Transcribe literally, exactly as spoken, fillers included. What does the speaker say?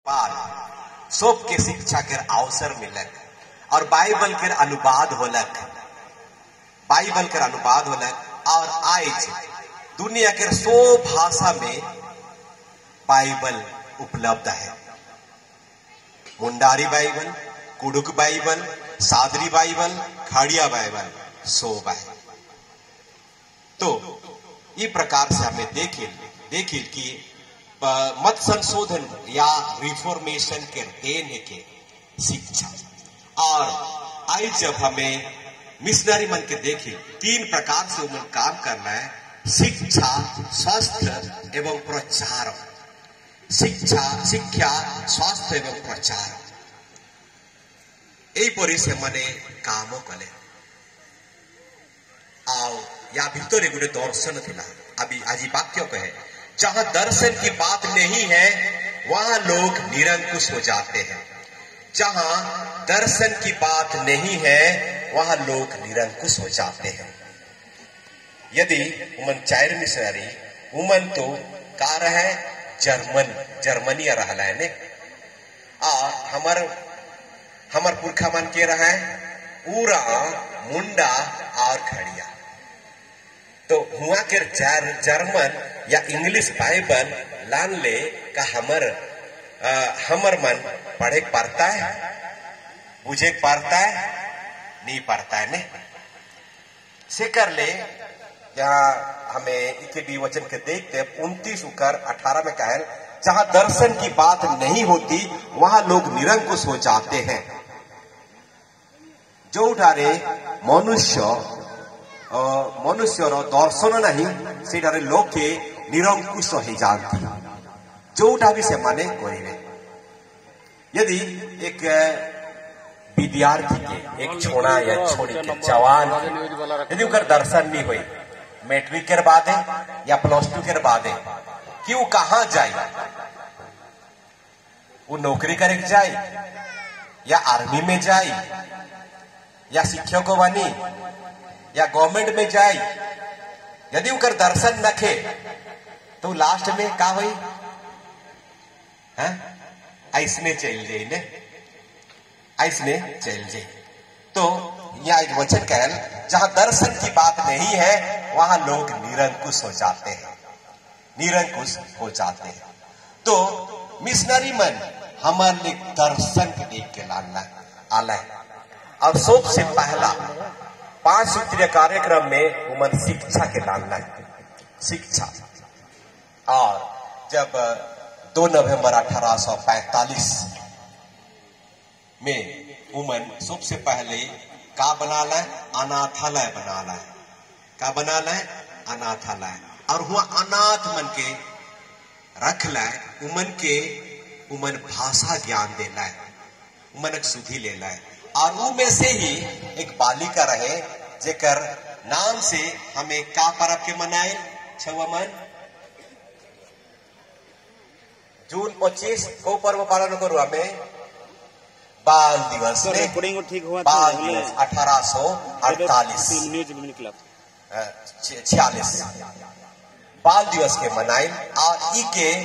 बाद सब के शिक्षा के अवसर मिलक और बाइबल के अनुवाद होलक बाइबल के अनुवाद होलक और आज दुनिया के सौ भाषा में बाइबल उपलब्ध है। Mundari Bible, Kurukh Bible, Sadri Bible, Kharia Bible, सो बाइबल। तो ये प्रकार से हमें देखिल देखिल कि मत संशोधन या रिफॉर्मेशन के देने के शिक्षा। और आज जब हमें मिशनरी मन के देखे तीन प्रकार से उमन काम करना है, शिक्षा, स्वास्थ्य एवं प्रचार। शिक्षा शिक्षा स्वास्थ्य एवं प्रचार यही परी से मने कामो कले आओ या भितर गोटे दर्शन थिला। अभी आज वाक्य कहे, जहां दर्शन की बात नहीं है वहां लोग निरंकुश हो जाते हैं। जहां दर्शन की बात नहीं है वहां लोग निरंकुश हो जाते हैं। यदि उमन चार मिशनरी उमन तो का रहे जर्मन जर्मनी रहला है ने आ हमर हमर पुरखा मन के रहे पूरा मुंडा और खड़िया। तो हुआ के जर्मन या इंग्लिश बाइबल लान ले का हमर आ, हमर मन पढ़े पढ़ता है, बुझे पढ़ता है, नहीं पढ़ता है ने से कर ले। जहाँ हमें इके भी वचन के देखते उनतीस उकर अठारह में कहा, जहां दर्शन की बात नहीं होती वहां लोग निरंकुश हो जाते हैं। जो उठारे मनुष्य मनुष्य दर्शन नहीं से लोग के निरंकुश हो जाती जो उठा भी से माने करे। यदि एक विद्यार्थी के एक छोड़ा या छोड़ी के जवान यदि उनका दर्शन नहीं हुई मैट्रिक के बाद या प्लस टू के बाद कि वो कहां जाए, वो नौकरी करे जाए या आर्मी में जाए या शिक्षक बनी या गवर्नमेंट में जाए, यदि उनका दर्शन नखे तो लास्ट में का हुई ऐसने चल जाए ने ऐसने चल जाए। तो यहाँ वचन कहल, जहां दर्शन की बात नहीं है वहां लोग निरंकुश हो जाते हैं, निरंकुश हो जाते हैं। तो मिशनरी मन हमारे दर्शन के देख के लाना आला है। और सबसे पहला पांच सूत्रीय कार्यक्रम में उमन शिक्षा के लाना है, शिक्षा। और जब दो नवंबर अठारह सौ पैंतालीस में उमन सबसे पहले का बनाला है, अनाथालय बनाला है। का बनाला है, अनाथालय। और हुआ अनाथ मन के रखला है, उमन के उमन भाषा ज्ञान देना है, उमन सुधी लेला है। और वो में से ही एक बालिका रहे जेकर नाम से हमें का पर्व के मनाए छवा मन जून पच्चीस को पर्व पालन करो हमें बाल दिवस बाल दिवस अठारह सौ अड़तालीस छियालीस बाल दिवस के मनाए। और ई के